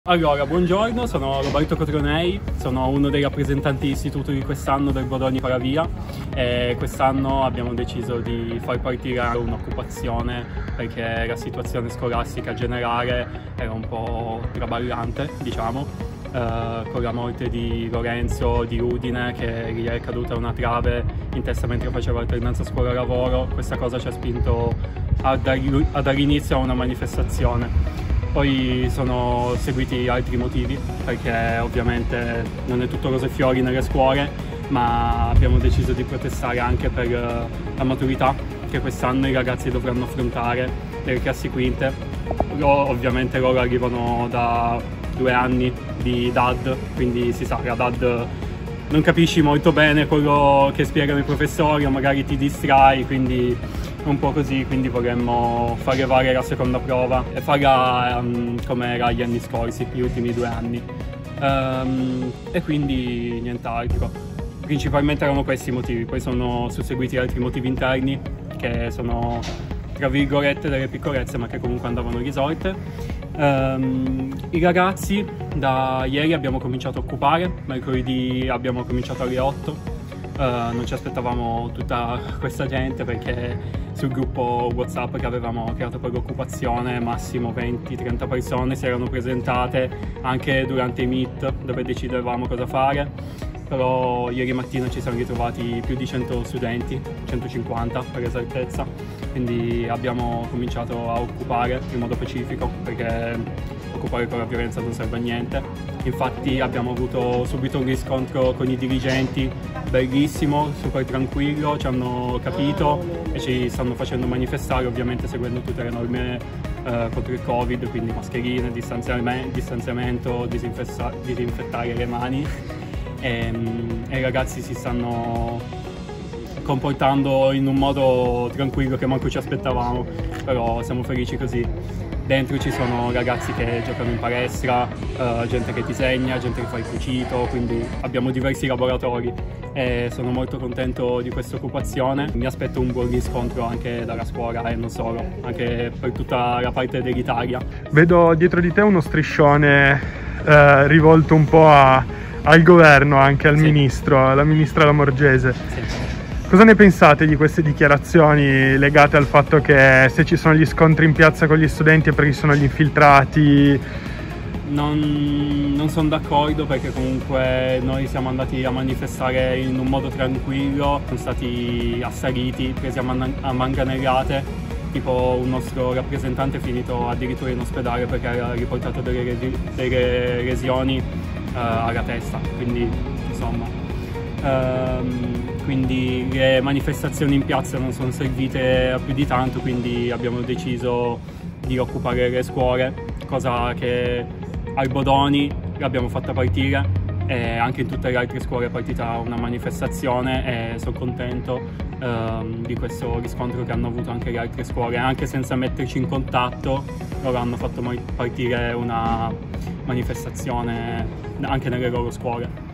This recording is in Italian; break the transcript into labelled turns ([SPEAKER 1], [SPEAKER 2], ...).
[SPEAKER 1] Allora, buongiorno, sono Roberto Cotronei, sono uno dei rappresentanti istituto di quest'anno del Bodogni Paravia e quest'anno abbiamo deciso di far partire un'occupazione perché la situazione scolastica generale era un po' traballante, diciamo, con la morte di Lorenzo di Udine che gli è caduta una trave in testa mentre faceva alternanza scuola-lavoro. Questa cosa ci ha spinto a dare inizio a una manifestazione. Poi sono seguiti altri motivi, perché ovviamente non è tutto rose e fiori nelle scuole, ma abbiamo deciso di protestare anche per la maturità che quest'anno i ragazzi dovranno affrontare delle classi quinte. Ovviamente loro arrivano da 2 anni di DAD, quindi si sa, la DAD non capisci molto bene quello che spiegano i professori o magari ti distrai, quindi un po' così, quindi vorremmo far levare la seconda prova e farla come era gli anni scorsi, gli ultimi 2 anni. E quindi nient'altro. Principalmente erano questi i motivi, poi sono susseguiti altri motivi interni che sono tra virgolette delle piccolezze ma che comunque andavano risolte. I ragazzi da ieri abbiamo cominciato a occupare, mercoledì abbiamo cominciato alle 8. Non ci aspettavamo tutta questa gente perché sul gruppo WhatsApp che avevamo creato per l'occupazione massimo 20-30 persone si erano presentate anche durante i meet dove decidevamo cosa fare, però ieri mattina ci siamo ritrovati più di 100 studenti, 150 per esattezza, quindi abbiamo cominciato a occupare in modo pacifico perché occupare con la violenza non serve a niente. Infatti abbiamo avuto subito un riscontro con i dirigenti bellissimo, super tranquillo, ci hanno capito e ci stanno facendo manifestare, ovviamente seguendo tutte le norme contro il Covid, quindi mascherine, distanziamento, disinfettare le mani e i ragazzi si stanno comportando in un modo tranquillo che manco ci aspettavamo, però siamo felici così. Dentro ci sono ragazzi che giocano in palestra, gente che disegna, gente che fa il cucito, quindi abbiamo diversi laboratori e sono molto contento di questa occupazione. Mi aspetto un buon riscontro anche dalla scuola e non solo, anche per tutta la parte dell'Italia.
[SPEAKER 2] Vedo dietro di te uno striscione rivolto un po' al governo, anche al ministro, alla ministra Lamorgese.
[SPEAKER 1] Sì.
[SPEAKER 2] Cosa ne pensate di queste dichiarazioni legate al fatto che se ci sono gli scontri in piazza con gli studenti è perché ci sono gli infiltrati?
[SPEAKER 1] Non sono d'accordo perché comunque noi siamo andati a manifestare in un modo tranquillo, siamo stati assaliti, presi a manganellate, tipo un nostro rappresentante è finito addirittura in ospedale perché aveva riportato delle lesioni alla testa, quindi insomma. Quindi le manifestazioni in piazza non sono servite a più di tanto, quindi abbiamo deciso di occupare le scuole, cosa che al Bodogni l'abbiamo fatta partire e anche in tutte le altre scuole è partita una manifestazione e sono contento di questo riscontro che hanno avuto anche le altre scuole, anche senza metterci in contatto loro hanno fatto partire una manifestazione anche nelle loro scuole.